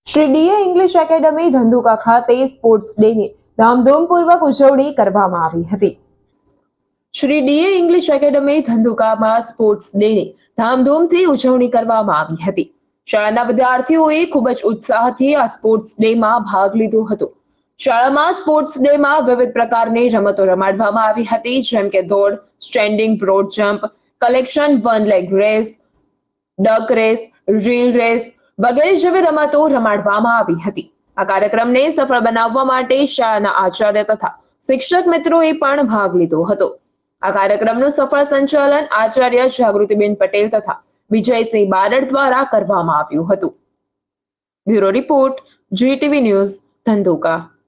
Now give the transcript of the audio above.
Shri D A English academy Dhandhuka ખાતે sports ડેની ધામધૂમપૂર્વક ઉજવણી કરવામાં આવી હતી। શ્રી ડીએ ઇંગ્લિશ એકેડમી ધંધુકામાં સ્પોર્ટ્સ ડેની ધામધૂમથી ઉજવણી કરવામાં આવી હતી। શાળાના વિદ્યાર્થીઓએ ખૂબ જ ઉત્સાહથી આ સ્પોર્ટ્સ ડેમાં ભાગ લીધો હતો। શાળામાં સ્પોર્ટ્સ ડેમાં વિવિધ પ્રકારની રમતો રમાડવામાં આવી હતી, જેમ કે દોડ, standing broad jump, collection, one leg race, duck race, relay race વગેરે જેવી રમતો રમાડવામાં આવી હતી। આ કાર્યક્રમને સફળ બનાવવા માટે શાળાના આચાર્ય તથા શિક્ષક મિત્રોએ પણ ભાગ લીધો હતો। આ કાર્યક્રમનું સફળ સંચાલન આચાર્ય જાગૃતિબેન પટેલ તથા વિજયસિંહ બારડ દ્વારા કરવામાં આવ્યું હતું। Bureau report, GTV news, Dhandhuka.